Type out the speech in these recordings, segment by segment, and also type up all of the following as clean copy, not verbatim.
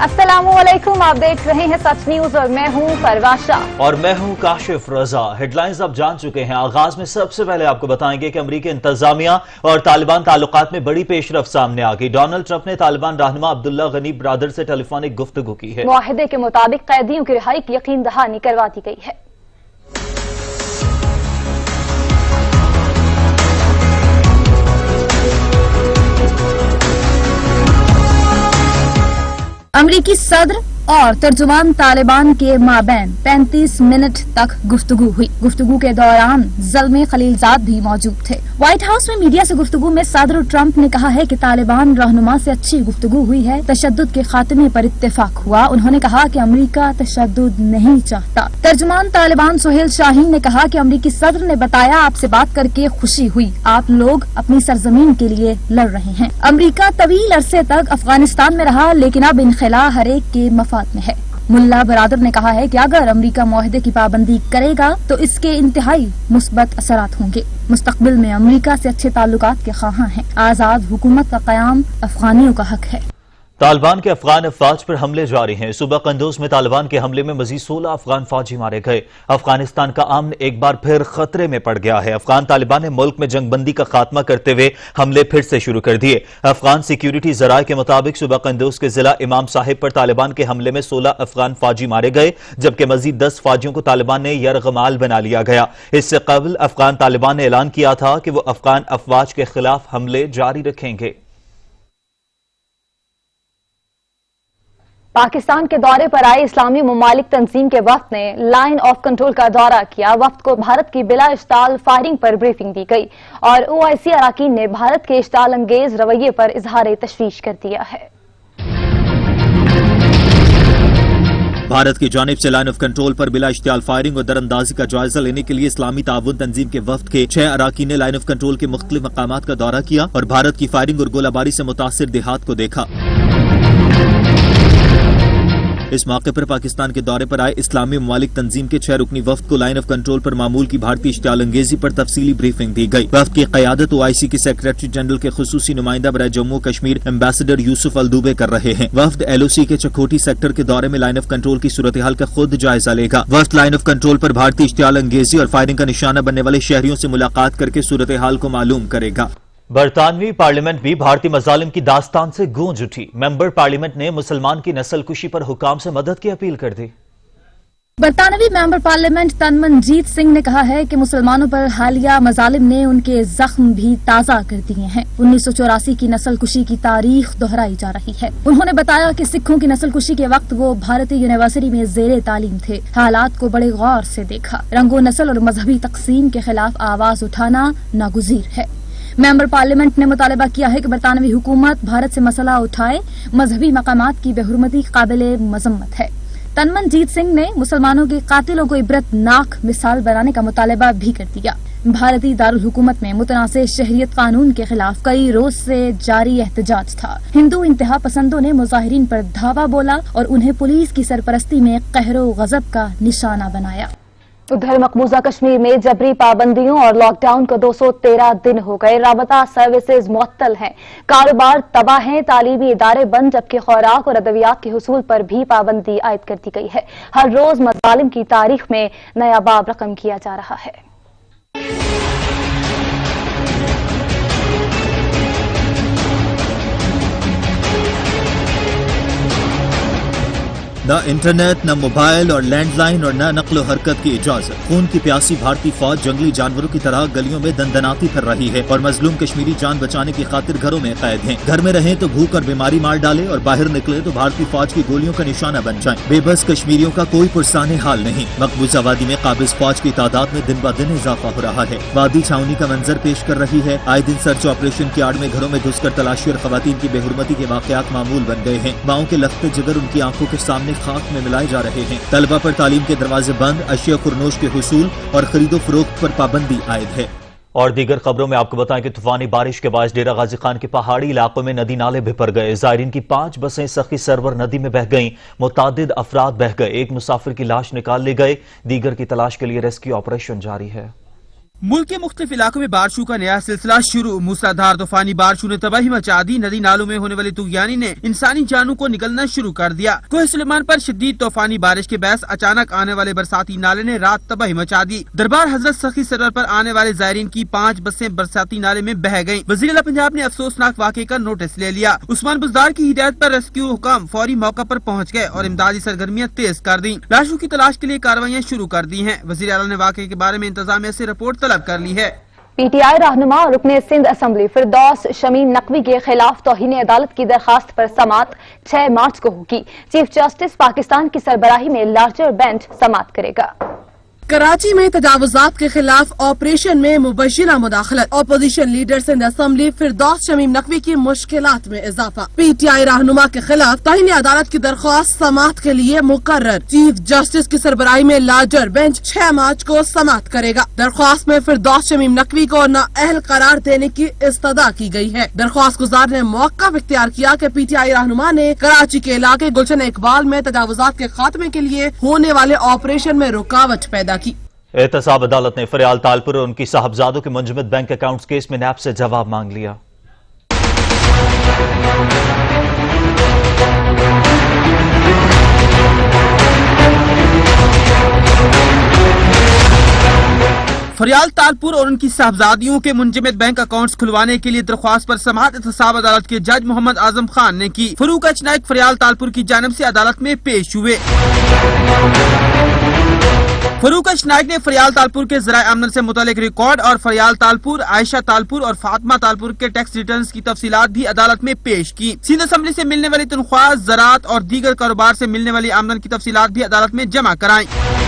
अस्सलामुअलैकुम, आप देख रहे हैं सच न्यूज और मैं हूं परवाशा और मैं हूं काशिफ रजा। हेडलाइंस आप जान चुके हैं। आगाज में सबसे पहले आपको बताएंगे कि अमरीकी इंतजामिया और तालिबान ताल्लुकात में बड़ी पेशरफ सामने आ गई। डोनाल्ड ट्रंप ने तालिबान रहनुमा अब्दुल्ला गनी ब्रादर से टेलीफोनिक गुफ्तगू की है। मुआहदे के मुताबिक कैदियों की रिहाई की यकीन दहानी करवा दी गई है। अमरीकी सदर और तर्जुमान तालिबान के माबैन 35 मिनट तक गुफ्तगू हुई। गुफ्तगू के दौरान ज़ल्मे खलीलजाद भी मौजूद थे। व्हाइट हाउस में मीडिया से गुफ्तगू में सदर ट्रंप ने कहा है कि तालिबान रहनुमा से अच्छी गुफ्तगू हुई है। तशद्दुद के खात्मे पर इत्तेफाक हुआ। उन्होंने कहा कि अमरीका तशद्दुद नहीं चाहता। तर्जुमान तालिबान सुहेल शाहीन ने कहा कि अमरीकी सदर ने बताया, आपसे बात करके खुशी हुई, आप लोग अपनी सरजमीन के लिए लड़ रहे हैं। अमरीका तवील अरसे तक अफगानिस्तान में रहा, लेकिन अब इनखला हर एक के मफाद में है। मुल्ला बरादर ने कहा है कि अगर अमरीका मुआहदे की पाबंदी करेगा तो इसके इंतहाई मुस्बत असरात होंगे। मुस्तकबिल में अमरीका से अच्छे ताल्लुकात के ख्वाहां हैं। आजाद हुकूमत का कयाम अफगानियों का हक है। तालिबान के अफगान अफवाज पर हमले जारी हैं। सूबा कंदूज में तालिबान के हमले में मजीद 16 अफगान फौजी मारे गए। अफगानिस्तान का अमन एक बार फिर खतरे में पड़ गया है। अफगान तालिबान ने मुल्क में जंगबंदी का खात्मा करते हुए हमले फिर से शुरू कर दिए। अफगान सिक्योरिटी जराये के मुताबिक सूबा कंदूज के जिला इमाम साहिब पर तालिबान के हमले में 16 अफगान फौजी मारे गए, जबकि मजीद 10 फौजियों को तालिबान ने यरगमाल बना लिया गया। इससे कबल अफगान तालिबान ने ऐलान किया था कि वो अफगान अफवाज के खिलाफ हमले जारी रखेंगे। पाकिस्तान के दौरे पर आए इस्लामी ममालिक तंजीम के वफ्द ने लाइन ऑफ कंट्रोल का दौरा किया। वफ्द को भारत की बिला इश्ताल फायरिंग पर ब्रीफिंग दी गई और OIC अरकान ने भारत के इश्ताल अंगेज रवैये पर इजहार तशवीश कर दिया है। भारत की जानिब से लाइन ऑफ कंट्रोल पर बिला इश्तियाल फायरिंग और दरअंदाजी का जायजा लेने के लिए इस्लामी ताउन तंजीम के वफ्द के 6 अरकान ने लाइन ऑफ कंट्रोल के मुख्तलिफ मकामात का दौरा किया और भारत की फायरिंग और गोलाबारी से मुतासिर देहात को देखा। इस मौके पर पाकिस्तान के दौरे पर आए इस्लामी ममालिक तंजीम के 6 रुकनी वफ्द को लाइन ऑफ कंट्रोल पर मामूल की भारतीय इश्तियाल अंगेजी पर तफसीली ब्रीफिंग दी गई। वफ्द की क़यादत OIC के सेक्रेटरी जनरल के खुसूसी नुमाइंदा बराए Jammu Kashmir ambassador Yousef Aldobeay कर रहे हैं। वफ्द LOC के चकोटी सेक्टर के दौरे में लाइन ऑफ कंट्रोल की सूरत हाल का खुद जायजा लेगा। वफ्द लाइन ऑफ कंट्रोल पर भारतीय इश्तियाल अंगेजी और फायरिंग का निशाना बनने वाले शहरियों से मुलाकात करके सूरत हाल को मालूम करेगा। बरतानवी पार्लियामेंट भी भारतीय मजालिम की दास्तान से गूंज उठी। मेंबर पार्लियामेंट ने मुसलमान की नस्लकुशी पर हुकाम से मदद की अपील कर दी। बरतानवी मेंबर पार्लियामेंट तनमनजीत सिंह ने कहा है कि मुसलमानों पर हालिया मजालिम ने उनके जख्म भी ताज़ा कर दिए हैं। 1984 की नस्लकुशी की तारीख दोहराई जा रही है। उन्होंने बताया कि सिखों की नस्लकुशी के वक्त वो भारतीय यूनिवर्सिटी में ज़ेरे तालीम थे। हालात को बड़े गौर से देखा। रंगो नस्ल और मजहबी तकसीम के खिलाफ आवाज उठाना नागुज़ीर है। मेंबर पार्लियामेंट ने मुतालबा किया है कि बरतानवी हुकूमत भारत से मसला उठाए। मजहबी मकामात की बेहुरमती काबिल मजम्मत है। तनमनजीत सिंह ने मुसलमानों के कातिलों को इबरतनाक मिसाल बनाने का मुतालबा भी कर दिया। भारतीय दारुल हुकूमत में मुतनाज़ शहरियत कानून के खिलाफ कई रोज से जारी एहतजाज था। हिंदू इंतहा पसंदों ने मुजाहिरीन पर धावा बोला और उन्हें पुलिस की सरपरस्ती में कहरो गजब का निशाना बनाया। उधर मकबूजा कश्मीर में जबरी पाबंदियों और लॉकडाउन को 213 दिन हो गए। राबता सर्विसेज मुअत्तल हैं, कारोबार तबाह हैं, तालीमी इदारे बंद, जबकि खुराक और अदवियात के हुसूल पर भी पाबंदी आयद कर दी गई है। हर रोज मजालिम की तारीख में नया बाब रकम किया जा रहा है। न इंटरनेट, न मोबाइल और लैंडलाइन और न नक्लो हरकत की इजाजत। खून की प्यासी भारतीय फौज जंगली जानवरों की तरह गलियों में दंदनाती फिर रही है और मजलूम कश्मीरी जान बचाने की खातिर घरों में कैद हैं। घर में रहें तो भूख और बीमारी मार डाले और बाहर निकले तो भारतीय फौज की गोलियों का निशाना बन जाएं। बेबस कश्मीरियों का कोई पुरसाने हाल नहीं। मकबूजा वादी में काबिज फौज की तादाद में दिन ब दिन इजाफा हो रहा है। वादी छावनी का मंजर पेश कर रही है। आए दिन सर्च ऑपरेशन की आड़ में घरों में घुसकर तलाशी और खवातीन की बेहुरमती के वाकयात मामूल बन गए हैं। माओं के लखते जिगर उनकी आंखों के सामने खाक में मिलाए जा रहे हैं। तलबा पर तालीम के दरवाजे बंद, अशिया खुरनोश के हुसूल और खरीदो फरोख्त पर पाबंदी आयद है। और दीगर खबरों में आपको बताएं कि तूफानी बारिश के बाद डेरा गाजी खान के पहाड़ी इलाकों में नदी नाले बिफर गए। जायरीन की 5 बसें सखी सरवर नदी में बह गईं। मुतादिद अफराद बह गए। एक मुसाफिर की लाश निकाल ली गई। दीगर की तलाश के लिए रेस्क्यू ऑपरेशन जारी है। मुल्क के मुख्तलिफ इलाकों में बारिशों का नया सिलसिला शुरू। मूसलाधार तूफानी बारिशों ने तबाही मचा दी। नदी नालों में होने वाली तुगयानी ने इंसानी जानों को निगलना शुरू कर दिया। कोह सुलेमान पर शदीद तूफानी बारिश के बहस अचानक आने वाले बरसाती नाले ने रात तबाही मचा दी। दरबार हजरत सखी सरवर पर आने वाले जायरीन की 5 बसें बरसाती नाले में बह गयी। वज़ीर आला पंजाब ने अफसोसनाक वाक़े का नोटिस ले लिया। उस्मान बुज़दार की हिदायत पर रेस्क्यू हुकाम फौरी मौका पर पहुँच गए और इमदादी सरगर्मियाँ तेज कर दी। लाशों की तलाश के लिए कार्रवाइयाँ शुरू कर दी है। वज़ीर आला ने वाक़े के बारे में इंतजामिया से रिपोर्ट तलब कर ली है। PTI रहनुमा और रुकने सिंध असम्बली फिरदौस शमीम नकवी के खिलाफ तौहीन अदालत की दरखास्त पर समाअत 6 मार्च को होगी। चीफ जस्टिस पाकिस्तान की सरबराही में लार्जर बेंच समाअत करेगा। कराची में तजावुजात के खिलाफ ऑपरेशन में मुबशिरा मुदाखलत। Opposition leader Sindh assembly Firdous Shamim Naqvi की मुश्किलात में इजाफा। PTI रहनुमा के खिलाफ तौहीन अदालत की दरख्वास्त समाअत के लिए मुकर्रर। चीफ जस्टिस की सरबराही में लार्जर बेंच 6 मार्च को समाअत करेगा। दरख्वास्त में फिरदौस शमीम नकवी को नाअहल करार देने की इस्तदा की गई है। दरख्वास्त गुजार ने मौका इख्तियार किया कि PTI रहनुमा ने कराची के इलाके गुलशन इकबाल में तजावुजात के खात्मे के लिए होने वाले ऑपरेशन में रुकावट पैदा की। एहतसाब अदालत ने फरियाल तालपुर और उनकी साहबजादों के मुंजमद बैंक अकाउंट्स केस में नैब से जवाब मांग लिया। फरियाल तालपुर और उनकी साहबजादियों के मुंजमद बैंक अकाउंट्स खुलवाने के लिए दरख्वास्त पर समाअत एहतसाब अदालत के जज मोहम्मद आजम खान ने की। फरूक एच नाइक फरियाल तालपुर की जानिब से अदालत में पेश हुए। फरूक एच नाइक ने फरियाल तालपुर के ज़राए आमदन से मुतालिक रिकॉर्ड और फरियाल तालपुर, आयशा तालपुर और फातिमा तालपुर के टैक्स रिटर्न्स की तफसीलात भी अदालत में पेश की। सिंध असम्बली से मिलने वाली तनख्वाह, ज़राअत और दीगर कारोबार से मिलने वाली आमदन की तफसीलात भी अदालत में जमा कराई।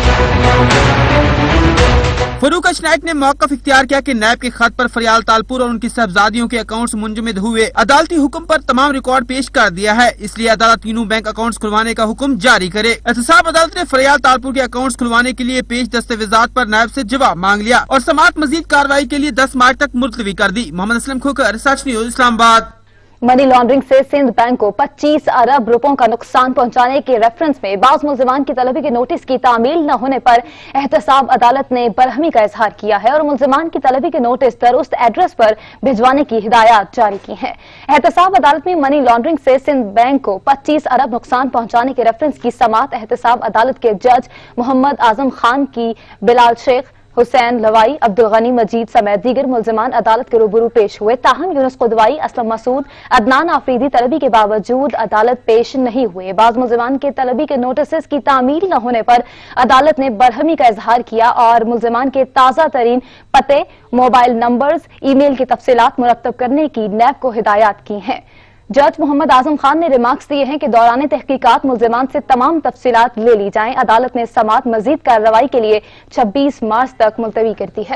फरूक एच नाइक ने मौका इख्तियार किया कि नैब के खत पर फरियाल तालपुर और उनकी साहबजादियों के अकाउंट्स मुंजमद हुए। अदालती हुक्म पर तमाम रिकॉर्ड पेश कर दिया है, इसलिए अदालत तीनों बैंक अकाउंट्स खुलवाने का हुक्म जारी करे। एहतसाब अदालत ने फरियाल तालपुर के अकाउंट्स खुलवाने के लिए पेश दस्तावेजात पर नैब से जवाब मांग लिया और समाअत मजीद कार्रवाई के लिए 10 मार्च तक मुलतवी कर दी। Mohammad Aslam Khokhar, Sach news, Islamabad. Money laundering से सिंध बैंक को 25 अरब रुपयों का नुकसान पहुंचाने के रेफरेंस में बाज़ मुल्जिमान की तलबी के नोटिस की तामील न होने पर एहतसाब अदालत ने बरहमी का इजहार किया है और मुल्जिमान की तलबी के नोटिस दुरुस्त एड्रेस पर भिजवाने की हिदायत जारी की है। एहतसाब अदालत में मनी लॉन्ड्रिंग से सिंध बैंक को 25 अरब नुकसान पहुंचाने के रेफरेंस की समाअत एहतसाब अदालत के जज मोहम्मद आजम खान की बिलाल शेख, हुसैन लवाई, अब्दुल गनी मजीद समेत दीगर मुल्जिमान अदालत के रूबरू पेश हुए। ताहम यूनुस कुदवाई, असलम मसूद, अदनान आफरीदी तलबी के बावजूद अदालत पेश नहीं हुए। बाज़ मुल्जिमान के तलबी के नोटिस की तामील न होने पर अदालत ने बरहमी का इजहार किया और मुल्जिमान के ताज़ा तरीन पते, मोबाइल नंबर्स, ईमेल की तफसीलात मुरतब करने की नैब को हिदायत की हैं। जज मोहम्मद आजम खान ने रिमार्क्स दिए हैं कि दौरान तहकीकात मुल्जिमान से तमाम तफसीलात ले ली जाएं। अदालत ने समाअत मजीद कार्रवाई के लिए 26 मार्च तक मुलतवी कर दी है।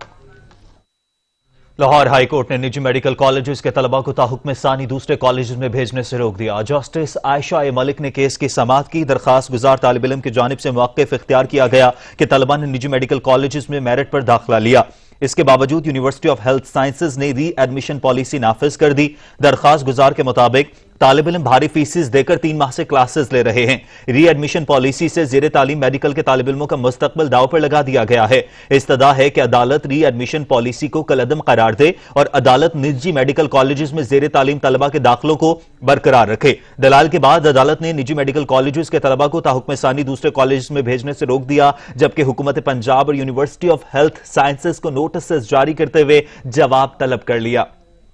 लाहौर हाई कोर्ट ने निजी मेडिकल कॉलेजेस के तलबा को ताहुक्म सानी दूसरे कॉलेजेस में भेजने से रोक दिया। जस्टिस आयशा ए मलिक ने केस की समाअत की। दरखास्त गुजार तालिब इल्म की जानिब से मौक़िफ़ इख्तियार किया गया कि तलबा ने निजी मेडिकल कॉलेजेस में मेरिट पर दाखिला लिया। इसके बावजूद यूनिवर्सिटी ऑफ हेल्थ साइंसेज ने री एडमिशन पॉलिसी नाफिज कर दी। दरखास्त गुजार के मुताबिक तालिब इल्म भारी फीसिस देकर 3 माह से क्लासेस ले रहे हैं। री एडमिशन पॉलिसी से जेर तालीम मेडिकल के तालिब इल्मों का मुस्तकबिल दाव पर लगा दिया गया है। इस्तदा है कि अदालत री एडमिशन पॉलिसी को कलअदम करार दे और अदालत निजी मेडिकल कॉलेजेस में जेर तालीम तलबा के दाखिलों को बरकरार रखे। दलाल के बाद अदालत ने निजी मेडिकल कॉलेजेस के तलबा को ताहुक्म सानी दूसरे कॉलेज में भेजने से रोक दिया, जबकि हुकूमत पंजाब और यूनिवर्सिटी ऑफ हेल्थ साइंसेज को नोटिस जारी करते हुए जवाब तलब कर लिया।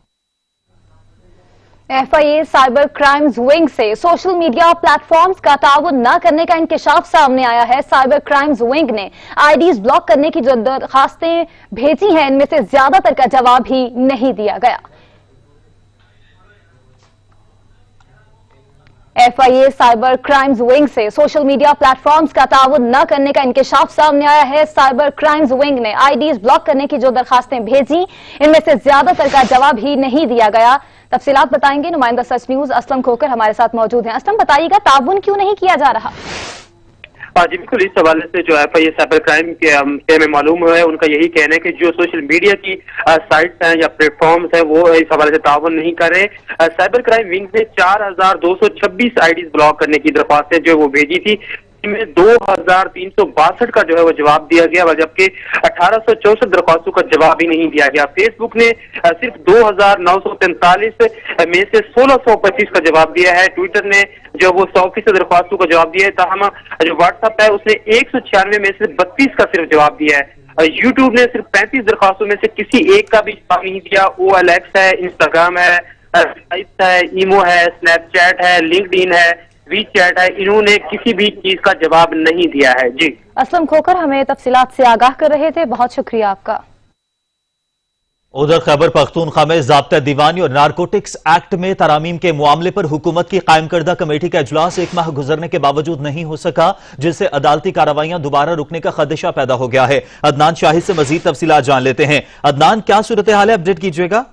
FIA साइबर क्राइम्स विंग से सोशल मीडिया प्लेटफॉर्म्स का ताउन न करने का इंकशाफ सामने आया है। साइबर क्राइम्स विंग ने आईडीज ब्लॉक करने की जो दरखास्तें भेजी हैं, इनमें से ज्यादातर का जवाब ही नहीं दिया गया। FIA साइबर क्राइम्स विंग से सोशल मीडिया प्लेटफॉर्म्स का ताउन न करने का इंकशाफ सामने आया है। साइबर क्राइम्स विंग ने आईडीज ब्लॉक करने की जो दरखास्तें भेजी, इनमें से ज्यादातर का जवाब ही नहीं दिया गया। तफसीलात बताएंगे नुमाइंदा सच न्यूज असलम खोकर हमारे साथ मौजूद हैं। असलम, बताइएगा ताउन क्यों नहीं किया जा रहा? जी बिल्कुल, इस हवाले से जो FIA साइबर क्राइम के हमें मालूम है, उनका यही कहना है कि जो सोशल मीडिया की साइट्स हैं या प्लेटफॉर्म्स हैं वो इस हवाले से ताउन नहीं कर रहे। साइबर क्राइम विंग ने 4226 आईडीज ब्लॉक करने की दरख्वास्तें जो वो भेजी थी। में 2362 का जो है वो जवाब दिया गया, जबकि 1864 दरख्वास्तों का जवाब ही नहीं दिया गया। फेसबुक ने सिर्फ 2943 में से 1625 का जवाब दिया है। ट्विटर ने जो वो 100% दरख्वास्तों का जवाब दिया है, ताहम जो व्हाट्सएप है उसने 196 में से 32 का सिर्फ जवाब दिया है। यूट्यूब ने सिर्फ 35 दरख्वास्तों में से किसी एक का भी जवाब नहीं दिया। OLX है, इंस्टाग्राम है, है, ईमो है, स्नैपचैट है, लिंक्डइन है, वीचैट है, इन्होंने किसी भी चीज का जवाब नहीं दिया है। जी असलम खोकर हमें तफसीलात से आगाह कर रहे थे, बहुत शुक्रिया आपका। उधर खैबर पख्तूनख्वा में ज़ाब्ता दीवानी और नारकोटिक्स एक्ट में तरामीम के मामले पर हुकूमत की कायम करदा कमेटी का इजलास 1 माह गुजरने के बावजूद नहीं हो सका, जिससे अदालती कार्रवाइयां दोबारा रुकने का खदशा पैदा हो गया है। अदनान शाहिद से मजीद तफसीलात जान लेते हैं। अदनान, क्या सूरत हाल है, अपडेट कीजिएगा।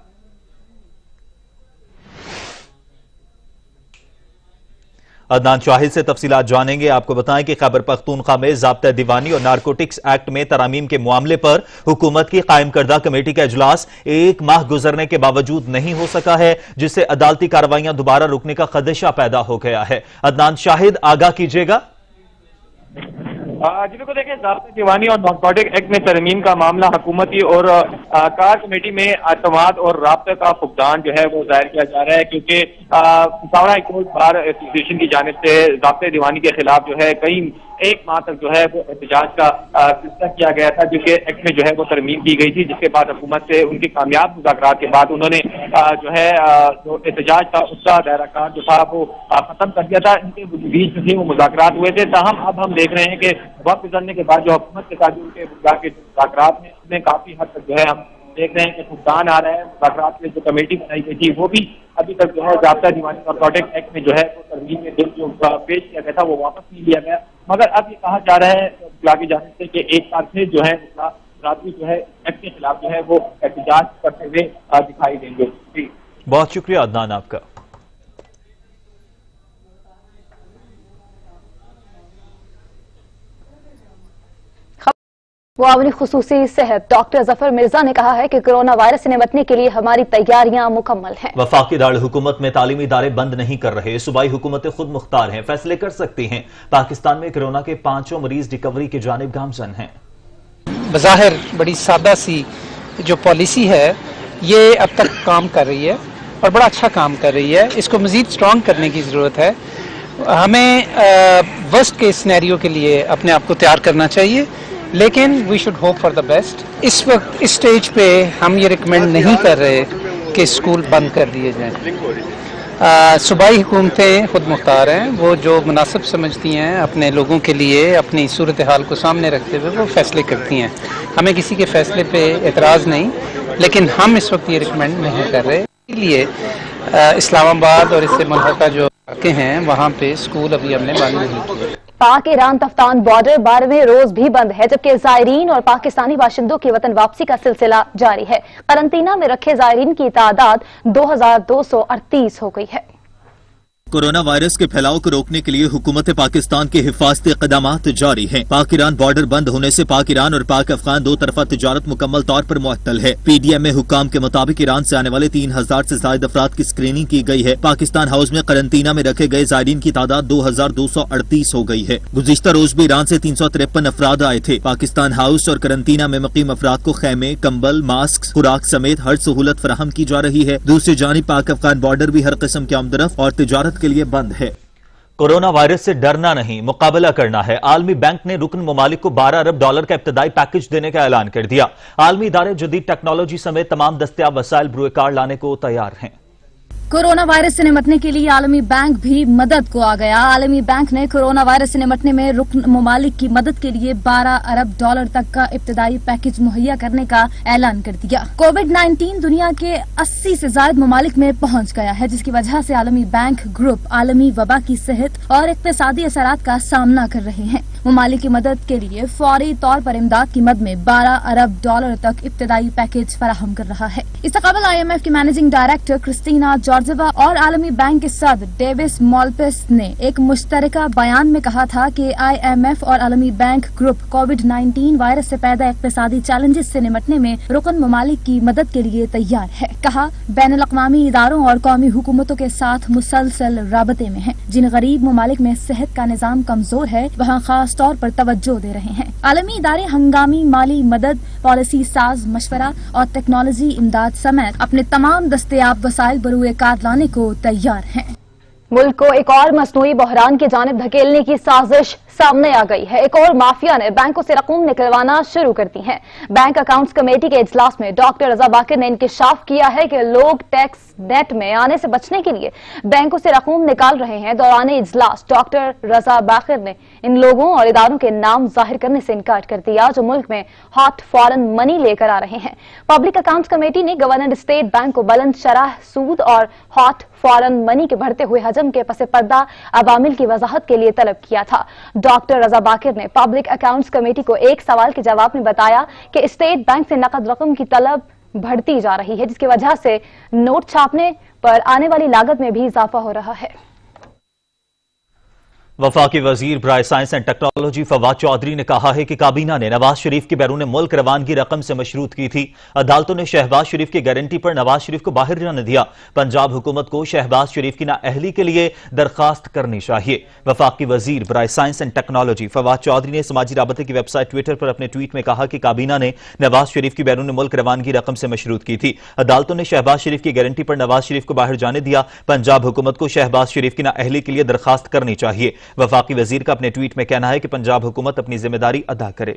अदनान शाहिद से तफसीलात जानेंगे। आपको बताएं कि खैबर पख्तूनख्वा में ज़ाब्ता दीवानी और नारकोटिक्स एक्ट में तरामीम के मामले पर हुकूमत की कायम करदा कमेटी का इजलास 1 माह गुजरने के बावजूद नहीं हो सका है, जिससे अदालती कार्रवाइयां दोबारा रुकने का खदशा पैदा हो गया है। अदनान शाहिद, आगाह कीजिएगा। जी बिल्कुल, देखें, ज़ाब्ता दीवानी और नारकोटिक एक्ट में तरमीम का मामला हुकूमती और कार कमेटी में अतमाद और राब्ते का फुकदान जो है वो जाहिर किया जा रहा है, क्योंकि Peshawar high court bar association की जानिब से ज़ाब्ता दीवानी के खिलाफ जो है कई 1 माह तक जो है वो एहतजाज का सिलसिला किया गया था, जो कि एक्ट में जो है वो तरमीम की गई थी, जिसके बाद हुकूमत से उनकी कामयाब मुज़ाकरात के बाद उन्होंने जो है जो एहतजाज था उसका दायरा कार जो था वो खत्म कर दिया था। इनके बीच में वो मुज़ाकरात हुए थे। ताहम अब हम देख रहे हैं कि वक्त गुजरने के बाद जो हुकूमत के साथ उनके मुज़ाकरात में उनमें काफी हद तक जो है हम देख रहे हैं कि फुकदान आ रहा है। मुज़ाकरात के लिए जो कमेटी बनाई गई थी वो भी अभी तक जो है ज़ाब्ता दीवानी और नारकोटिक एक्ट में जो है वो तरमीम में बिल जो पेश किया गया था वो वापस नहीं लिया गया, मगर अब ये कहा जा रहा है की जाने से कि एक बार फिर जो है रात्रि जो है एक्ट के खिलाफ जो है वो एहतजाज करते हुए दिखाई देंगे। जी बहुत शुक्रिया अदनान आपका। मुआवनी खुसूसी सेहत डॉक्टर जफर मिर्जा ने कहा है कि कोरोना वायरस से निपटने के लिए हमारी तैयारियां मुकम्मल हैं। वफाकी दारुल हुकूमत में तालीमी इदारे बंद नहीं कर रहे, सूबाई हुकूमतें खुद मुख्तार हैं, फैसले कर सकती हैं। पाकिस्तान में कोरोना के 5 मरीज रिकवरी की जानिब गामजन हैं। बज़ाहिर बड़ी सादा सी जो पॉलिसी है ये अब तक काम कर रही है और बड़ा अच्छा काम कर रही है। इसको मजीद स्ट्रॉन्ग करने की ज़रूरत है। हमें वर्स्ट केस सिनेरियो के लिए अपने आप को तैयार करना चाहिए, लेकिन we should hope for the best. इस वक्त इस स्टेज पे हम ये रिकमेंड नहीं कर रहे कि स्कूल बंद कर दिए जाएं। सूबाई हुकूमतें खुद मुख्तार हैं, वो जो मुनासिब समझती हैं अपने लोगों के लिए अपनी सूरत हाल को सामने रखते हुए वो फैसले करती हैं। हमें किसी के फैसले पे एतराज़ नहीं, लेकिन हम इस वक्त ये रिकमेंड नहीं कर रहे। इसलिए इस्लामाबाद और इससे मुल्हका जो इलाके हैं वहाँ पे स्कूल अभी हमने बंद नहीं किए। पाक ईरान तफ्तान बॉर्डर 12वें रोज भी बंद है, जबकि ज़ायरीन और पाकिस्तानी बाशिंदों की वतन वापसी का सिलसिला जारी है। करंतना में रखे ज़ायरीन की तादाद 2238 हो गई है। कोरोना वायरस के फैलाव को रोकने के लिए हुकूमत पाकिस्तान के हिफाजती इक़दामात जारी हैं। पाक ईरान बॉर्डर बंद होने से पाक ईरान और पाक अफगान 2 तरफा तिजारत मुकम्मल तौर पर मुअत्तल है। PDM में हुक्काम के मुताबिक ईरान से आने वाले 3000 से ज्यादा अफराद की स्क्रीनिंग की गई है। पाकिस्तान हाउस में करंतना में रखे गए ज़ायरीन की तादाद 2238 हो गई है। गुज़िश्ता रोज भी ईरान से 353 अफराद आए थे। पाकिस्तान हाउस और करंतना में मुकीम अफराद को खैमे, कंबल, मास्क, खुराक समेत हर सहूलत फराहम की जा रही है। दूसरी जानिब पाक अफगान बॉर्डर भी हर किस्म की आमदरफ्त और तिजारत के लिए बंद है। कोरोना वायरस से डरना नहीं, मुकाबला करना है। आलमी बैंक ने रुकन ममालिक को $12 अरब का इब्तदाई पैकेज देने का ऐलान कर दिया। आलमी इदारे जदीद टेक्नोलॉजी समेत तमाम दस्तयाब वसाइल बरूए लाने को तैयार हैं। कोरोना वायरस से निपटने के लिए आलमी बैंक भी मदद को आ गया। आलमी बैंक ने कोरोना वायरस से निपटने में रुकन ममालिक की मदद के लिए $12 अरब तक का इब्तदाई पैकेज मुहैया करने का ऐलान कर दिया। कोविड-19 दुनिया के 80 से ज्यादा ममालिक में पहुंच गया है, जिसकी वजह से आलमी बैंक ग्रुप आलमी वबा की सेहत और इक्तिसादी असरात का सामना कर रहे हैं। ममालिक की मदद के लिए फौरी तौर पर इमदाद की मद में $12 अरब तक इब्तदाई पैकेज फराहम कर रहा है। इससे कबल IMF की मैनेजिंग डायरेक्टर क्रिस्टीना जॉर्जिया और आलमी बैंक के सदर डेविस माल्पेस ने एक मुश्तरका बयान में कहा था कि IMF और आलमी बैंक ग्रुप कोविड-19 वायरस से पैदा इक़्तिसादी चैलेंजेस से निपटने में रुकन ममालिक की मदद के लिए तैयार है। कहा, बैनुल अक़वामी इदारों और कौमी हुकूमतों के साथ मुसलसल राबते में है। जिन गरीब ममालिक में सेहत का निज़ाम कमजोर है वहाँ खास तौर पर तवज्जो दे रहे हैं। आलमी इदारे हंगामी माली मदद, पॉलिसी साज मशवरा और टेक्नोलॉजी इमदाद समेत अपने तमाम दस्तयाब वसाइल बरूए कार लाने को तैयार हैं। मुल्क को एक और मसनूई बहरान की जानिब धकेलने की साजिश सामने आ गई है। एक और माफिया ने बैंकों से रकूम निकलवाना शुरू कर दी है। बैंक अकाउंट्स कमेटी के इजलास में डॉक्टर रजा बाकिर ने इंकिशाफ किया है कि लोग टैक्स नेट में आने से बचने के लिए बैंकों से रकूम निकाल रहे हैं। दौरान इजलास डॉक्टर रजा बाकिर ने इन लोगों और इदारों के नाम जाहिर करने से इनकार कर दिया जो मुल्क में हॉट फॉरेन मनी लेकर आ रहे हैं। पब्लिक अकाउंट्स कमेटी ने गवर्नर स्टेट बैंक को बुलंद शरह सूद और हॉट फॉरेन मनी के बढ़ते हुए हजम के पसे पर्दा अवामिल की वजाहत के लिए तलब किया था। डॉक्टर रजा बाकिर ने पब्लिक अकाउंट्स कमेटी को एक सवाल के जवाब में बताया कि स्टेट बैंक से नकद रकम की तलब बढ़ती जा रही है, जिसकी वजह से नोट छापने पर आने वाली लागत में भी इजाफा हो रहा है। वफाकी वजीर बराए science and technology Fawad Chaudhry ने कहा है कि काबीना ने नवाज शरीफ की बैरून मुल्क रवानगी रकम से मशरूत की थी। अदालतों ने शहबाज शरीफ की गारंटी पर नवाज शरीफ को बाहर जाने दिया। पंजाब हुकूमत को शहबाज शरीफ की नाअहली के लिए दरखास्त करनी चाहिए। वफाकी वजीर बराए science and technology Fawad Chaudhry ने समाजी राबते की वेबसाइट ट्विटर पर अपने ट्वीट में कहा कि काबीना ने नवाज शरीफ की बैरून मुल्क रवानगी रकम से मशरूत की थी। अदालतों ने शहबाज शरीफ की गारंटी पर नवाज शरीफ को बाहर जाने दिया। पंजाब हुकूमत को शहबाज शरीफ की नाअहली के लिए दरखास्त करनी चाहिए। वफाकी वजीर का अपने ट्वीट में कहना है कि पंजाब हुकूमत अपनी जिम्मेदारी अदा करे।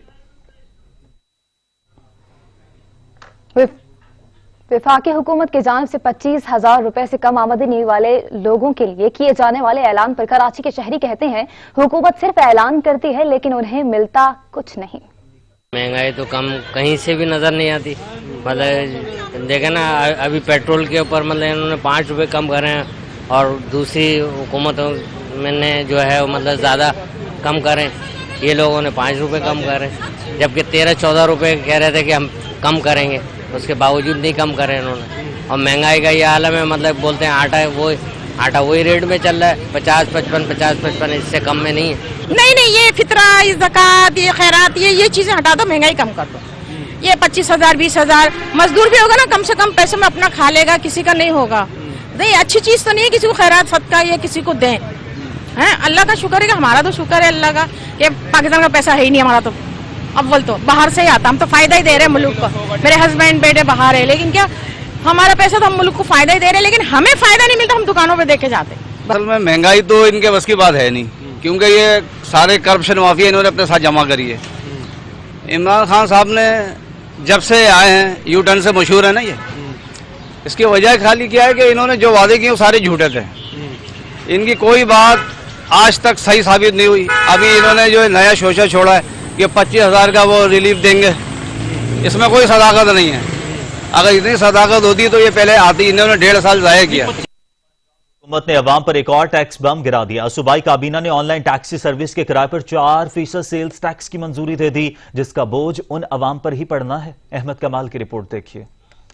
वफाकी हुकूमत की जानिब से 25,000 रुपए से कम आमदनी वाले लोगों के लिए किए जाने वाले ऐलान पर कराची के शहरी कहते हैं हुकूमत सिर्फ ऐलान करती है लेकिन उन्हें मिलता कुछ नहीं। महंगाई तो कम कहीं से भी नजर नहीं आती। मतलब देखे ना, अभी पेट्रोल के ऊपर मतलब इन्होंने 5 रुपए कम करे हैं और दूसरी हुकूमतों मैंने जो है मतलब ज़्यादा कम करें, ये लोगों ने 5 रुपए कम करें, जबकि 13-14 रुपए कह रहे थे कि हम कम करेंगे, उसके बावजूद नहीं कम करें इन्होंने। और महंगाई का ये आलम है, मतलब बोलते हैं आटा वही रेट में चल रहा है 50-55, इससे कम में नहीं है। नहीं, ये फितरा, ये ज़कात, ये खैरात, ये चीज़ें हटा दो, महंगाई कम कर दो। ये 25,000 20,000 मजदूर भी होगा ना, कम से कम पैसे में अपना खा लेगा, किसी का नहीं होगा। नहीं, अच्छी चीज़ तो नहीं है किसी को खैरात सदका ये किसी को दें। हैं, अल्लाह का शुक्र है कि हमारा तो शुक्र है अल्लाह का कि पाकिस्तान का पैसा है ही नहीं हमारा, तो अव्वल तो बाहर से ही आता, हम तो फायदा ही दे रहे हैं मुल्क को। मेरे हस्बैंड बेटे बाहर है, लेकिन क्या हमारा पैसा तो हम मुल्क को फायदा ही दे रहे हैं, लेकिन हमें फायदा नहीं मिलता, हम दुकानों पे देखे जाते। असल में महंगाई तो इनके बस की बात है नहीं, क्योंकि ये सारे करप्शन माफिया इन्होंने अपने साथ जमा करी है। इमरान खान साहब ने जब से आए हैं, यू टर्न से मशहूर है ना ये, इसकी वजह खाली क्या है कि इन्होंने जो वादे किए वो सारे झूठे थे। इनकी कोई बात आज तक सही साबित नहीं हुई। अभी इन्होंने जो नया शोशा छोड़ा है कि 25,000 का वो रिलीफ देंगे, इसमें कोई सदाकत नहीं है। अगर इतनी सदाकत होती तो ये पहले आती। इन्होंने 1.5 साल ज़ाया किया। हुकूमत ने अवाम पर एक और टैक्स बम गिरा दिया। सूबाई काबीना ने ऑनलाइन टैक्सी सर्विस के किराए पर 4% सेल्स टैक्स की मंजूरी दे दी, जिसका बोझ उन अवाम पर ही पड़ना है। अहमद कमाल की रिपोर्ट देखिए।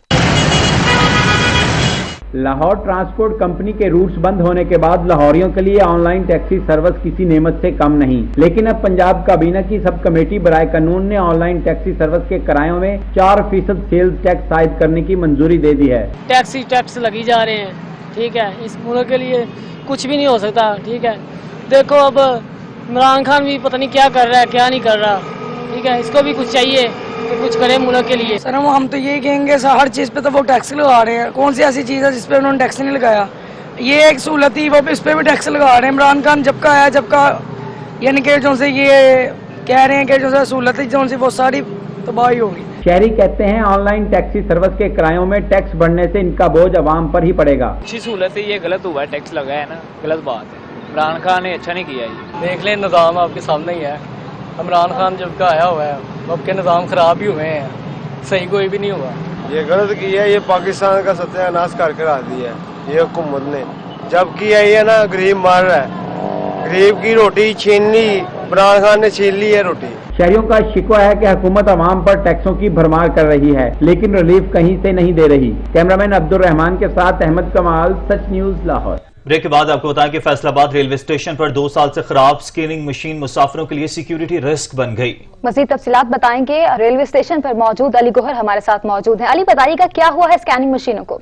लाहौर ट्रांसपोर्ट कंपनी के रूट्स बंद होने के बाद लाहौरियों के लिए ऑनलाइन टैक्सी सर्विस किसी नेमत से कम नहीं, लेकिन अब पंजाब काबीना की सब कमेटी बराए कानून ने ऑनलाइन टैक्सी सर्विस के किरायों में 4% सेल्स टैक्स आयद करने की मंजूरी दे दी है। टैक्सी टैक्स लगी जा रहे हैं, ठीक है, इस मुल्क के लिए कुछ भी नहीं हो सकता। ठीक है, देखो अब इमरान खान भी पता नहीं क्या कर रहा है क्या नहीं कर रहा, ठीक है, इसको भी कुछ चाहिए कि कुछ करे मुल्क के लिए। सर हम तो यही कहेंगे, हर चीज़ पे तो वो टैक्स लगा रहे हैं। कौन सी ऐसी चीज़ है जिस पे उन्होंने टैक्स नहीं लगाया? ये एक सहूलत थी, वो इस पे भी टैक्स लगा रहे हैं। इमरान खान जब का आया, जब का यानी कि जो से ये कह रहे हैं कि जो सहूलत जो सी वो सारी तबाही होगी। शहरी कहते हैं ऑनलाइन टैक्सी सर्विस के किरायों में टैक्स बढ़ने से इनका बोझ अवाम पर ही पड़ेगा। अच्छी सहूलत है, ये गलत हुआ है, टैक्स लगाया है ना, गलत बात है। इमरान खान ने अच्छा नहीं किया। ये देख लें, निज़ाम आपके सामने ही है। इमरान खान जब का आया हुआ है, अब के निज़ाम खराब ही हुए हैं, सही कोई भी नहीं हुआ। ये गलत किया है, ये पाकिस्तान का सत्यानाश करके रख दिया है ये हुकूमत ने। जब किया ये ना गरीब मार रहा है, गरीब की रोटी छीननी इमरान खान ने छीन ली है रोटी। शहरियों का शिकवा है कि हुकूमत अवाम पर टैक्सों की भरमार कर रही है, लेकिन रिलीफ कहीं से नहीं दे रही। कैमरामैन अब्दुल रहमान के साथ अहमद कमाल, सच न्यूज, लाहौर। ब्रेक के बाद आपको बताएं कि फैसलाबाद रेलवे स्टेशन पर 2 साल से खराब स्कैनिंग मशीन मुसाफिरों के लिए सिक्योरिटी रिस्क बन गई। मजीद तफसीलात बताएंगे रेलवे स्टेशन पर मौजूद अली गोहर हमारे साथ मौजूद हैं। अली, बताइएगा क्या हुआ है स्कैनिंग मशीनों को?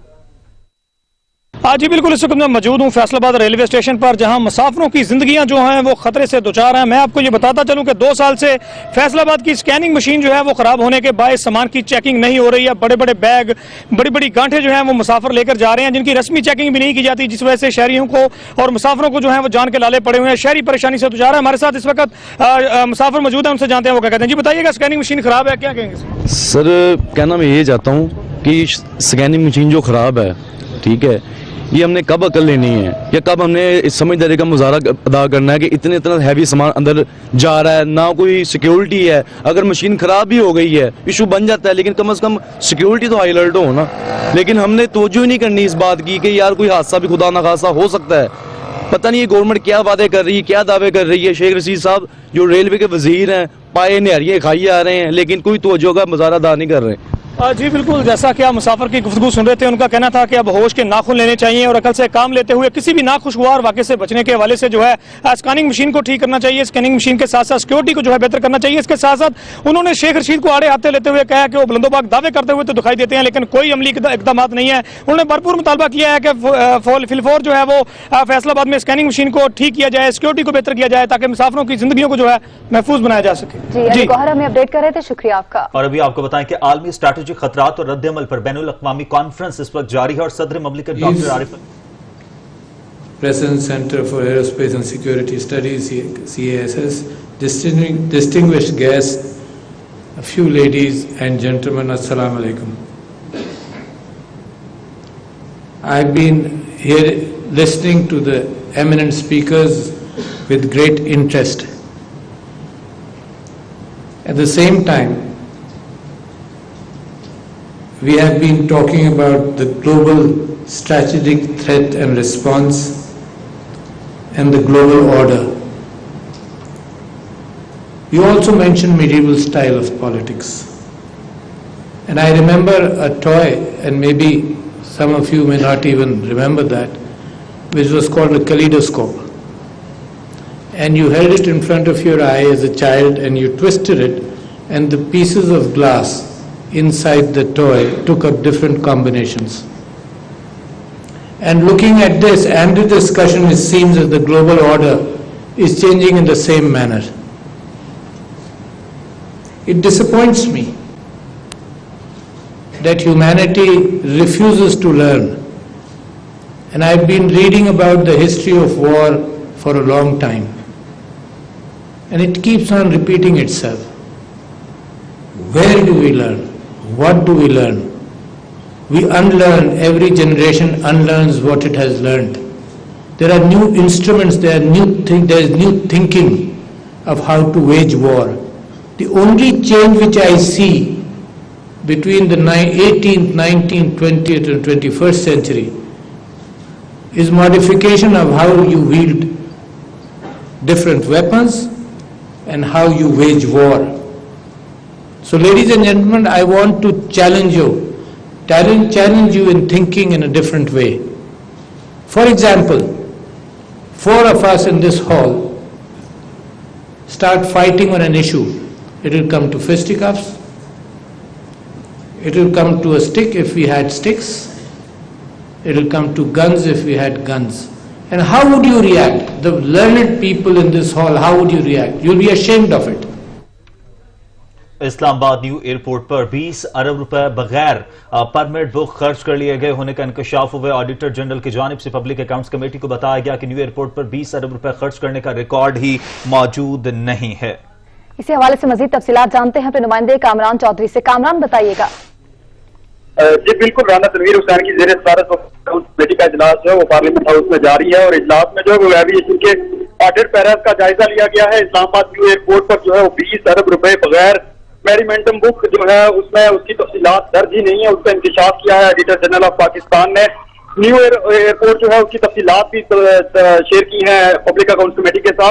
जी बिल्कुल, इस वक्त मैं मौजूद हूँ फैसलाबाद रेलवे स्टेशन पर, जहां मुसाफिरों की जिंदगियां जो हैं वो खतरे से दुचार हैं। मैं आपको ये बताता चलूं कि 2 साल से फैसलाबाद की स्कैनिंग मशीन जो है वो खराब होने के बायस सामान की चेकिंग नहीं हो रही है। बड़े बड़े बैग, बड़ी बड़ी गांठें जो हैं वो मुसाफिर लेकर जा रहे हैं, जिनकी रस्मी चेकिंग भी नहीं की जाती, जिस वजह से शहरियों को और मुसाफिरों को जो है वो जान के लाले पड़े हुए हैं। शहरी परेशानी से दुचार है। हमारे साथ इस वक्त मुसाफिर मौजूद है, उनसे जानते हैं वो क्या कहते हैं। जी बताइएगा, स्कैनिंग मशीन खराब है, क्या कहेंगे? सर कहना मैं ये चाहता हूँ कि स्कैनिंग मशीन जो खराब है, ठीक है, ये हमने कब अकल लेनी है या कब हमने इस समझदारी का मुजाहरा अदा करना है कि इतना हैवी सामान अंदर जा रहा है, ना कोई सिक्योरिटी है। अगर मशीन खराब भी हो गई है, इशू बन जाता है, लेकिन कम से कम सिक्योरिटी तो हाई अलर्ट हो ना। लेकिन हमने तवज्जो ही नहीं करनी इस बात की कि यार कोई हादसा भी खुदा ना खासा हो सकता है। पता नहीं ये गवर्नमेंट क्या वादे कर रही है, क्या दावे कर रही है। शेख रशीद साहब जो रेलवे के वजीर हैं, पाए निहारियाँ खाई आ रहे हैं, लेकिन कोई तवज्जो का मुजाहरा अदा नहीं कर रहे। जी बिल्कुल, जैसा कि आप मुसाफिर की गुफ्तगू सुन रहे थे, उनका कहना था कि अब होश के नाखून लेने चाहिए और अकल से काम लेते हुए किसी भी नाखुशगवार वाक़े से बचने के हवाले से जो है स्कैनिंग मशीन को ठीक करना चाहिए। स्कैनिंग मशीन के साथ साथ सिक्योरिटी को जो है बेहतर करना चाहिए। इसके साथ साथ उन्होंने शेख रशीद को आड़े हाथे लेते हुए कहा कि वो बुलंदोबाग दावे करते हुए तो दिखाई देते हैं, लेकिन कोई अमली इकदाम नहीं है। उन्होंने भरपूर मुतालबा किया है कि फिलफौर जो है वो फैसलाबाद में स्कैनिंग मशीन को ठीक किया जाए, सिक्योरिटी को बेहतर किया जाए, ताकि मुसाफिरों की जिंदगियों को जो है महफूज बनाया जा सके। जी गौहर, हमें अपडेट कर रहे थे, शुक्रिया आपका। और अभी आपको बताएं कि आलमी स्ट्रैटेजिक खतरात और अमल पर बैनुल अक़वामी कॉन्फ्रेंस इस वक्त जारी है और सदर ममलिकत doctor Arif President Center for Aerospace and Security Studies CASS, distinguished guests, a few ladies and gentlemen, Assalamu alaikum. I've been here listening to the eminent speakers with great interest. At the same time, we have been talking about the global strategic threat and response and the global order. You also mentioned medieval style of politics. And I remember a toy, and maybe some of you may not even remember that, which was called a kaleidoscope. And you held it in front of your eye as a child and you twisted it, and the pieces of glass inside the toy took up different combinations. And looking at this and the discussion, it seems that the global order is changing in the same manner. It disappoints me that humanity refuses to learn. And I've been reading about the history of war for a long time. And it keeps on repeating itself. Where do we learn? What do we learn? We unlearn, every generation unlearns what it has learned. There are new instruments, there is new thinking of how to wage war. The only change which I see between the 18th, 19th, 20th and 21st century is modification of how you wield different weapons and how you wage war. So ladies and gentlemen, I want to challenge you in thinking in a different way. For example, 4 of us in this hall start fighting on an issue. It will come to fisticuffs. It will come to a stick if we had sticks. It will come to guns if we had guns. And how would you react? The learned people in this hall, how would you react? You'll be ashamed of it. Islamabad new airport पर 20 अरब रुपए बगैर permit book खर्च कर लिए गए होने का इंकशाफ हुआ। ऑडिटर जनरल की जानिब से पब्लिक अकाउंट्स कमेटी को बताया गया कि न्यू एयरपोर्ट पर 20 अरब रुपए खर्च करने का रिकॉर्ड ही मौजूद नहीं है। इसी हवाले से मजीद तफसीलात जानते हैं अपने नुमाइंदे कामरान चौधरी से। कामरान, बताइएगा। जी बिल्कुल, राना तनवीर हुसैन की ज़ेर सदारत कमेटी का इजलास जो है वो पार्लियामेंट हाउस में जारी है और इजलास में जो है वो एविएशन के ऑडिट पैराज का जायजा लिया गया है। इस्लामाबाद न्यू एयरपोर्ट पर जो है वो 20 अरब रुपए बगैर मेरिमेंटम बुक जो है उसमें उसकी तफसीलात दर्ज ही नहीं है, उसका इंकशाफ किया है ऑडिटर जनरल ऑफ पाकिस्तान ने। न्यू एयरपोर्ट जो है उसकी तफसीलात भी शेयर की है पब्लिक अकाउंट्स कमेटी के साथ।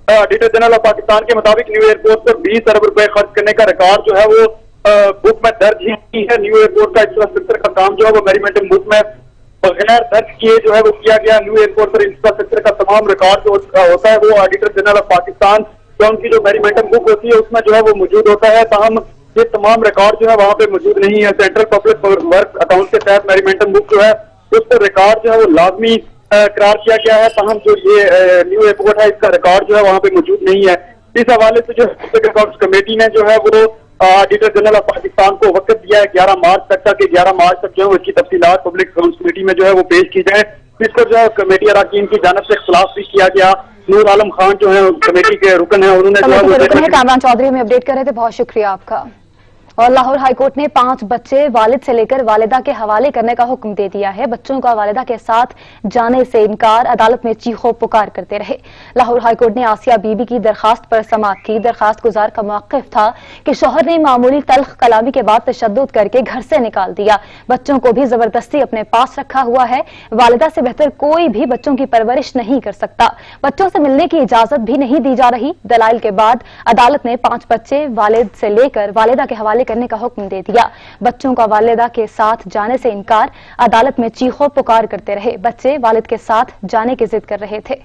ऑडिटर जनरल ऑफ पाकिस्तान के मुताबिक न्यू एयरपोर्ट पर 20 अरब रुपए खर्च करने का रिकॉर्ड जो है वो बुक में दर्ज ही नहीं है। न्यू एयरपोर्ट का इंफ्रास्ट्रक्चर का काम जो है वो मेरीमेंटम बुक में बगैर दर्ज किए जो है वो किया गया। न्यू एयरपोर्ट पर इंफ्रास्ट्रक्चर का तमाम रिकॉर्ड जो होता है वो ऑडिटर जनरल ऑफ पाकिस्तान तो उनकी जो मेरीमेंटम बुक होती है उसमें जो है वो मौजूद होता है, ताहम ये तमाम रिकॉर्ड जो है वहाँ पे मौजूद नहीं है। सेंट्रल पब्लिक वर्क अकाउंट के तहत मेरीमेंटम बुक जो है उस पर रिकॉर्ड जो है वो लाजमी करार किया गया है, ताहम जो ये न्यू एयरपोर्ट है इसका रिकॉर्ड जो है वहाँ पे मौजूद नहीं है। इस हवाले से जो पब्लिक अकाउंट्स कमेटी ने जो है वो ऑडिटर जनरल ऑफ पाकिस्तान को वक्त दिया है 11 मार्च तक का कि 11 मार्च तक जो है उसकी तफसीलात पब्लिक अकाउंट्स कमेटी में जो है वो पेश की जाए। इस पर जो है कमेटी अरकान की जानिब से इख्तिलाफ भी किया गया। नूर आलम खान जो है कमेटी के रुकन है, उन्होंने कामरान चौधरी में अपडेट कर रहे थे, बहुत शुक्रिया आपका। और लाहौर हाईकोर्ट ने 5 बच्चे वालिद से लेकर वालिदा के हवाले करने का हुक्म दे दिया है। बच्चों का वालिदा के साथ जाने से इनकार, अदालत में चीखो पुकार करते रहे। लाहौर हाईकोर्ट ने आसिया बीबी की दरखास्त पर समाअत की। दरखास्त गुजार का मौक़िफ़ था कि शौहर ने मामूली तल्ख कलामी के बाद तशद्दुद करके घर से निकाल दिया, बच्चों को भी जबरदस्ती अपने पास रखा हुआ है। वालिदा से बेहतर कोई भी बच्चों की परवरिश नहीं कर सकता, बच्चों से मिलने की इजाजत भी नहीं दी जा रही। दलाइल के बाद अदालत ने 5 बच्चे वालिद से लेकर वालिदा के हवाले करने का हुक्म दे दिया। बच्चों का वालिदा के साथ जाने से इनकार, अदालत में चीखो पुकार करते रहे। बच्चे वालिद के साथ जाने की जिद कर रहे थे।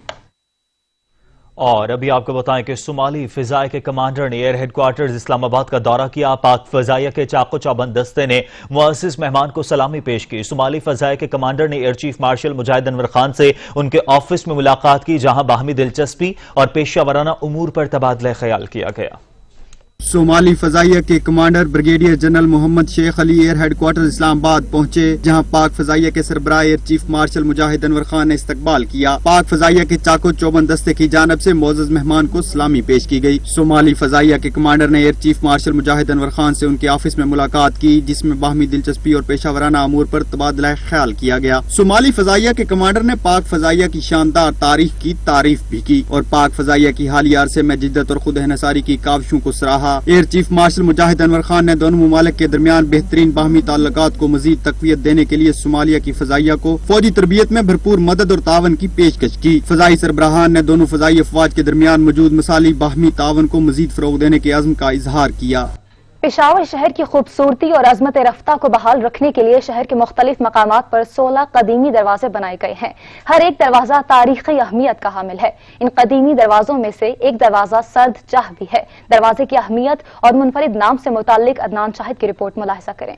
और अभी आपको बताएं कि सोमाली फिजाई के कमांडर ने एयर हेडक्वार्टर्स इस्लामाबाद का दौरा किया। पाक फजाइया के चाको चौबंद दस्ते ने मुअज़्ज़िज़ मेहमान को सलामी पेश की। सोमाली फजाइया के कमांडर ने air chief marshal Mujahid Anwar Khan से उनके ऑफिस में मुलाकात की, जहां बाहमी दिलचस्पी और पेशा वराना उमूर पर तबादला ख्याल किया गया। सोमाली फजाइया के commander brigadier general Mohamed Sheikh Ali air headquarters Islamabad पहुंचे, जहां पाक फजाइया के सरबराह air chief marshal Mujahid Anwar Khan ने इस्तकबाल किया। पाक फजाइया के चाको चौबंद दस्ते की जानब से मुअज़्ज़िज़ मेहमान को सलामी पेश की गई। सोमाली फजाइया के कमांडर ने air chief marshal Mujahid Anwar Khan से उनके ऑफिस में मुलाकात की, जिसमें बाहमी दिलचस्पी और पेशा वराना अमूर पर तबादला ख्याल किया गया। सोमाली फजाइया के कमांडर ने पाक फजाइया की शानदार तारीख की तारीफ भी की और पाक फजाइया की हालिया अरसे में जिद्दत और खुद एहसारी की काविशों को सराहा। Air chief marshal Mujahid Anwar Khan ने दोनों मुमालिक के दरमियान बेहतरीन बाहमी ताल्लुकात को मजीद तकवीत देने के लिए सोमालिया की फजाइया को फौजी तरबियत में भरपूर मदद और तावन की पेशकश की। फजाई सरबराहान ने दोनों फजाई अफवाज के दरमियान मौजूद मिसाली बाहमी तावन को मजीद फरोग देने के अज़्म का इजहार किया। पेशावर शहर की खूबसूरती और अजमत रफ्ता को बहाल रखने के लिए शहर के मुख्तलिफ मकामात पर 16 कदीमी दरवाजे बनाए गए हैं। हर एक दरवाजा तारीखी अहमियत का हामिल है। इन कदीमी दरवाजों में से एक दरवाजा सर्द चाह भी है। दरवाजे की अहमियत और मुनफरिद नाम से मुताल्लिक अदनान शाहिद की रिपोर्ट मुलाहिजा करें।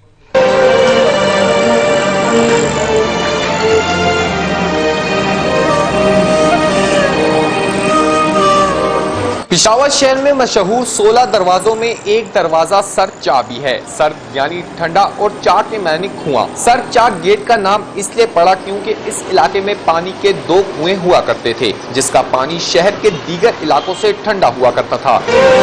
पेशावर शहर में मशहूर 16 दरवाजों में एक दरवाजा सर्द चाह भी है। सर्द यानी ठंडा और चाह के मानी कुआं। सर्द चाह गेट का नाम इसलिए पड़ा क्योंकि इस इलाके में पानी के 2 कुएं हुआ करते थे, जिसका पानी शहर के दीगर इलाकों से ठंडा हुआ करता था।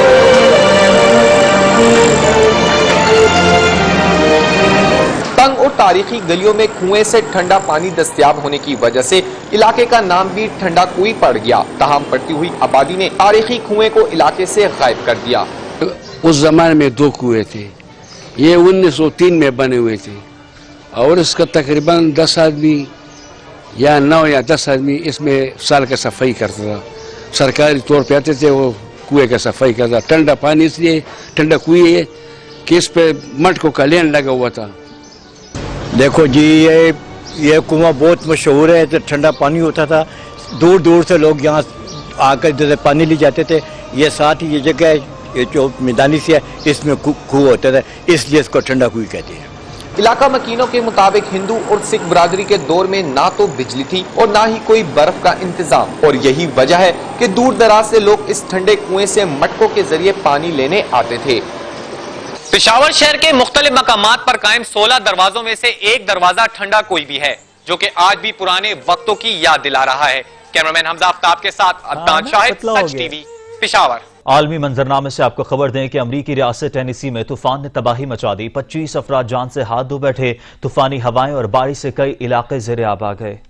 तंग और तारीखी गलियों में कुएं से ठंडा पानी दस्तयाब होने की वजह से इलाके का नाम भी ठंडा कुई पड़ गया। तमाम बढ़ती हुई आबादी ने तारीखी कुएं को इलाके से गायब कर दिया। उस जमाने में 2 कुएं थे, ये 1903 में बने हुए थे और इसका तकरीबन 10 आदमी या 9 या 10 आदमी इसमें साल का सफाई करता था। सरकारी तौर पे आते थे, वो कुएं का सफाई करता। ठंडा पानी इसलिए ठंडा कुएं है कि इस पे मटकों का लेन लगा हुआ था। देखो जी, ये कुआं बहुत मशहूर है, तो ठंडा पानी होता था। दूर दूर से लोग यहाँ आकर जैसे पानी ले जाते थे। ये साथ ही ये जगह ये जो मैदानी सी है, इसमें कुआं होता था, इसलिए इसको ठंडा कुआं कहते हैं। इलाका मकीनों के मुताबिक हिंदू और सिख बरादरी के दौर में ना तो बिजली थी और ना ही कोई बर्फ का इंतजाम, और यही वजह है कि दूर दराज से लोग इस ठंडे कुएं से मटकों के जरिए पानी लेने आते थे। पेशावर शहर के मुख्तलिफ मकामात पर कायम 16 दरवाजों में से एक दरवाजा ठंडा कोई भी है, जो कि आज भी पुराने वक्तों की याद दिला रहा है। कैमरामैन हमजा आफ्ताब के साथ अदनान शाहिद, सच टीवी, पेशावर। आलमी मंजरनामे से आपको खबर दें कि अमरीकी रियासत टेनेसी में तूफान ने तबाही मचा दी। 25 अफराद जान से हाथ धो बैठे। तूफानी हवाएं और बारिश से कई इलाके ज़ेरे आब आ गए।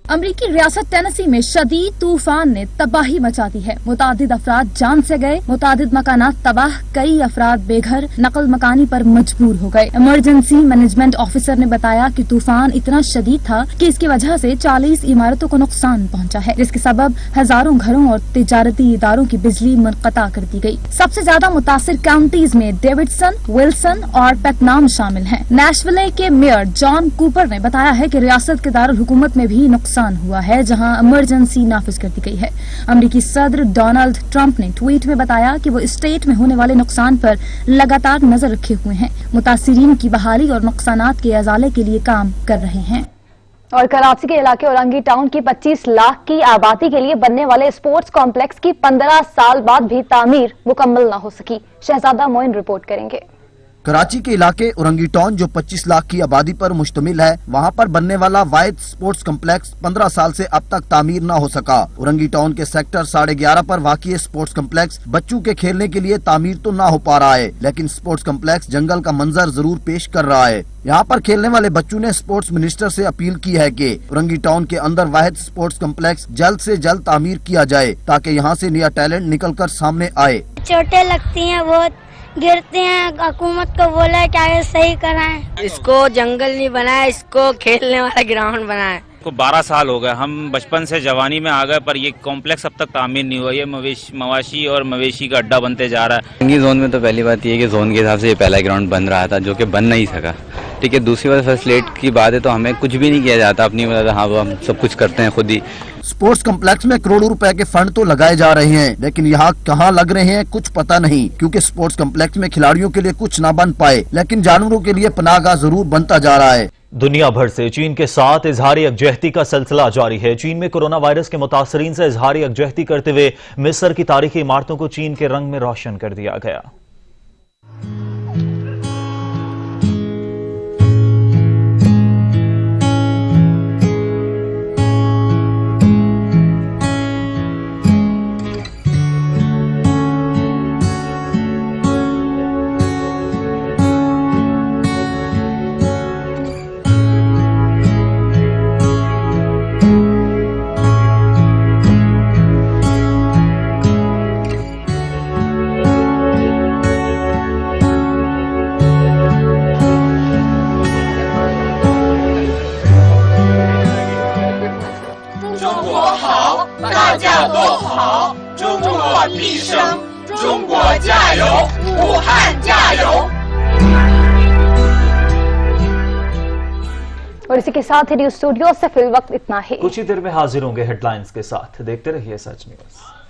अमरीकी रियासत टेनेसी में शदीद तूफान ने तबाही मचा दी है। मुतादिद अफराद जान से गए, मुतादिद मकानात तबाह, कई अफराद बेघर नकल मकानी पर मजबूर हो गए। इमरजेंसी मैनेजमेंट ऑफिसर ने बताया कि तूफान इतना शदीद था कि इसकी वजह से 40 इमारतों को नुकसान पहुंचा है, जिसके सबब हजारों घरों और तिजारती इदारों की बिजली मुनक़ता कर दी गई। सबसे ज्यादा मुतासिर काउंटीज में डेविडसन, विल्सन और पेटनाम शामिल हैं। नेशविले के मेयर जॉन कूपर ने बताया है कि रियासत के दारुल हुकूमत में भी नुकसान हुआ है, जहां इमरजेंसी नाफिज कर दी गई है। अमेरिकी सदर डोनाल्ड ट्रंप ने ट्वीट में बताया कि वो स्टेट में होने वाले नुकसान पर लगातार नजर रखे हुए हैं, मुतासिरीन की बहाली और नुकसानात के अजाले के लिए काम कर रहे हैं। और कराची के इलाके औरंगी टाउन की 25 लाख की आबादी के लिए बनने वाले स्पोर्ट्स कॉम्प्लेक्स की 15 साल बाद भी तामीर मुकम्मल न हो सकी। शहजादा मोइन रिपोर्ट करेंगे। कराची के इलाके औरंगी टाउन जो 25 लाख की आबादी पर मुश्तमिल है, वहाँ पर बनने वाला वाहिद स्पोर्ट्स कम्प्लेक्स 15 साल से अब तक तामीर न हो सका। औरंगी टाउन के सेक्टर 11.5 पर वाक़ई स्पोर्ट्स कम्प्लेक्स बच्चों के खेलने के लिए तामीर तो न हो पा रहा है, लेकिन स्पोर्ट्स कम्प्लेक्स जंगल का मंजर जरूर पेश कर रहा है। यहाँ पर खेलने वाले बच्चों ने स्पोर्ट्स मिनिस्टर से अपील की है कि औरंगी टाउन के अंदर वाहिद स्पोर्ट्स कम्प्लेक्स जल्द से जल्द तामीर किया जाए, ताकि यहाँ से नया टैलेंट निकल कर सामने आए। चोटें लगती हैं, बहुत गिरते हैं, हुकूमत को बोला है क्या ये सही कराएं। इसको जंगल नहीं बनाया, इसको खेलने वाला ग्राउंड बनाया। को 12 साल हो गए, हम बचपन से जवानी में आ गए, पर ये कॉम्प्लेक्स अब तक तामीर नहीं हुआ। ये मवाशी और मवेशी का अड्डा बनते जा रहा है। औरंगी जोन में तो पहली बात ये है कि जोन के हिसाब से ये पहला ग्राउंड बन रहा था, जो कि बन नहीं सका। ठीक है, दूसरी बात फर्स्ट लेट की बात है तो हमें कुछ भी नहीं किया जाता अपनी वजह से। हाँ, वो हम सब कुछ करते हैं खुद ही। स्पोर्ट्स कम्प्लेक्स में करोड़ों रुपए के फंड तो लगाए जा रहे हैं, लेकिन यहाँ कहाँ लग रहे हैं कुछ पता नहीं, क्योंकि स्पोर्ट्स कम्प्लेक्स में खिलाड़ियों के लिए कुछ न बन पाए, लेकिन जानवरों के लिए पनाहगाह जरूर बनता जा रहा है। दुनिया भर से चीन के साथ इजहारी यकजहती का सिलसिला जारी है। चीन में कोरोना वायरस के मुतासरीन से इजहारी यकजहती करते हुए मिस्र की तारीखी इमारतों को चीन के रंग में रोशन कर दिया गया। और इसी के साथ ही न्यूज स्टूडियो से फिल वक्त इतना ही। कुछ ही देर में हाजिर होंगे हेडलाइंस के साथ। देखते रहिए सच न्यूज।